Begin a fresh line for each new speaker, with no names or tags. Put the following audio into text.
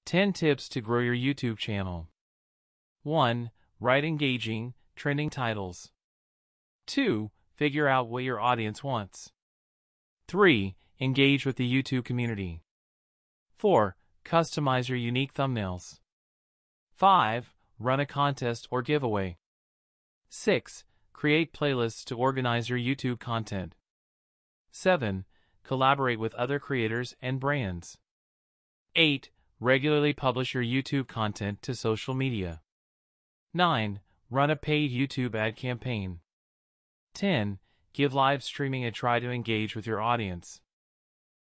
10 tips to grow your YouTube channel. 1. Write engaging, trending titles. 2. Figure out what your audience wants. 3. Engage with the YouTube community. 4. Customize your unique thumbnails. 5. Run a contest or giveaway. 6. Create playlists to organize your YouTube content. 7. Collaborate with other creators and brands. 8. Regularly publish your YouTube content to social media. 9. Run a paid YouTube ad campaign. 10. Give live streaming a try to engage with your audience.